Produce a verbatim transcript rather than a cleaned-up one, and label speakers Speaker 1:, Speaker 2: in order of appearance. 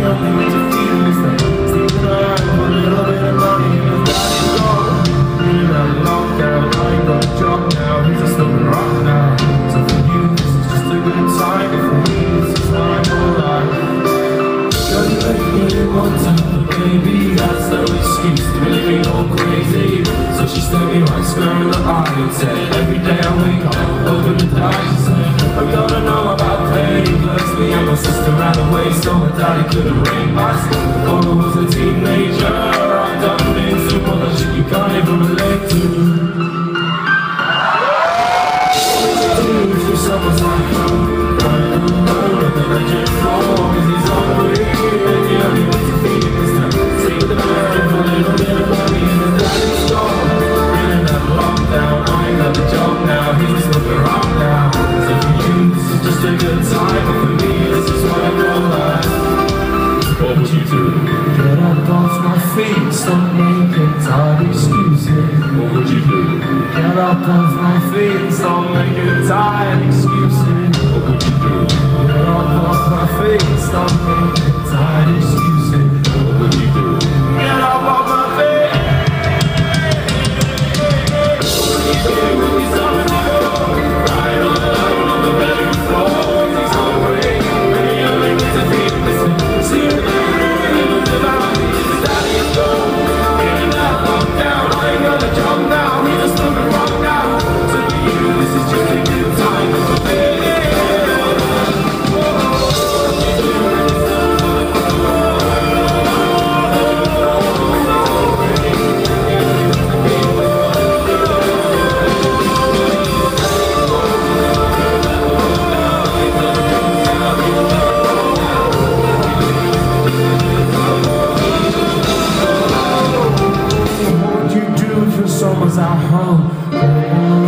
Speaker 1: only way to feed him is that sleeping around for a little bit of money. And his daddy's gone, in that lockdown. I ain't got a job now, he's a smoking rock now. So for you, this is just a good time, but for me, this is my whole life. Girl, you make me one time, but baby, that's no excuse to make me go crazy. So she stared me right square in the eye and said, every day I wake up, open the dice. She said, I'm gonna know about pain. Bless me and my sister ran away, so my daddy couldn't ring my school. Before I was a teenager, I've done things so much that shit you can't even relate to. What would you do if your son was like home? Right alone at the legend floor, cause he's hungry. And the only way to feed him is to take the man for a little bit of money. And his daddy's gone, in that lockdown. I ain't got a job now, he's just looking around now. So for you, this is just a good time, but for me, this is what I call life. What would you do? Get up off my feet, stop making tired excuses. What would you do? Get up off my feet, stop making tired excuses. What would you do? Get up off my feet, stop making tired excuses. What would you do? Get up off my feet. What would you do when he's up in the floor? Right on alone on the bedroom floor. He's hungry, and he only needs to feed him. See him there, and he lives about me. His daddy is gone, in that lockdown. I ain't got a job now, he's just looking wrong now. So for you, this is just a good time, but for me, someone's at home.